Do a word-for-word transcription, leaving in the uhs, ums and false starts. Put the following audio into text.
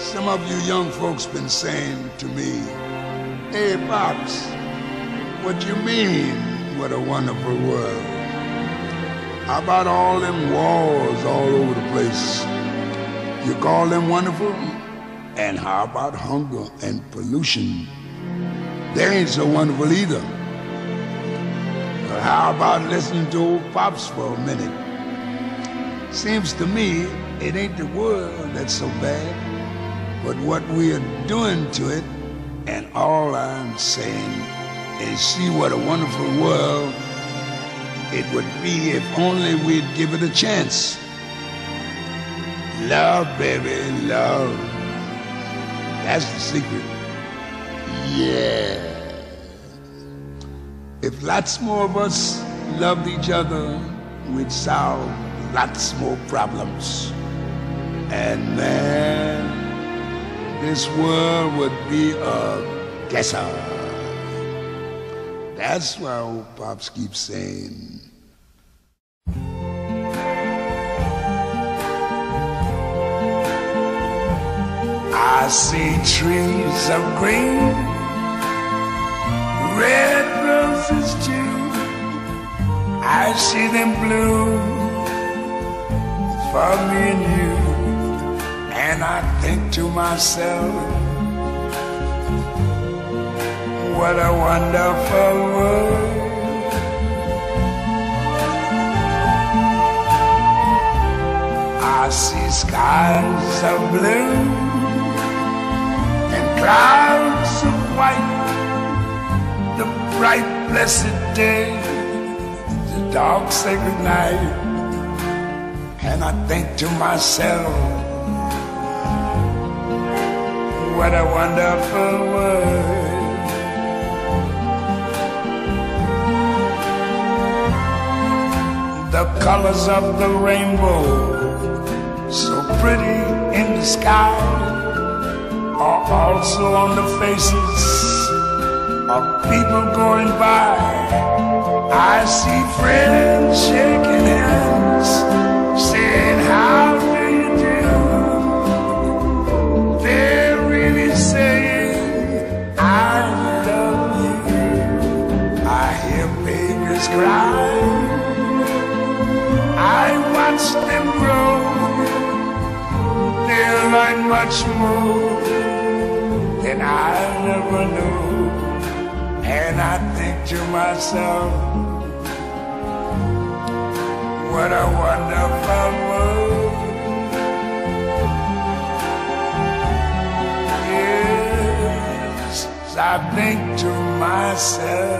Some of you young folks been saying to me, "Hey, Pops, what you mean, what a wonderful world? How about all them wars all over the place? You call them wonderful? And how about hunger and pollution? They ain't so wonderful either. But how about listening to old Pops for a minute? Seems to me it ain't the world that's so bad, but what we are doing to it. And all I'm saying is see what a wonderful world it would be if only we'd give it a chance. Love, baby, love. That's the secret. Yeah. If lots more of us loved each other, we'd solve lots more problems. And man, this world would be a guesser. That's why old Pops keeps saying, I see trees of green, red roses too. I see them bloom for me and you. And I think to myself, what a wonderful world. I see skies of blue and clouds of white, the bright blessed day, the dark sacred night. And I think to myself, what a wonderful world. The colors of the rainbow, so pretty in the sky, are also on the faces of people going by. I see friends shaking hands, saying, how do you do? They're really saying, I love you. I hear babies cry, I watch them grow. They'll learn much more than I never knew. And I think to myself, what a wonderful world. Yes, I think to myself,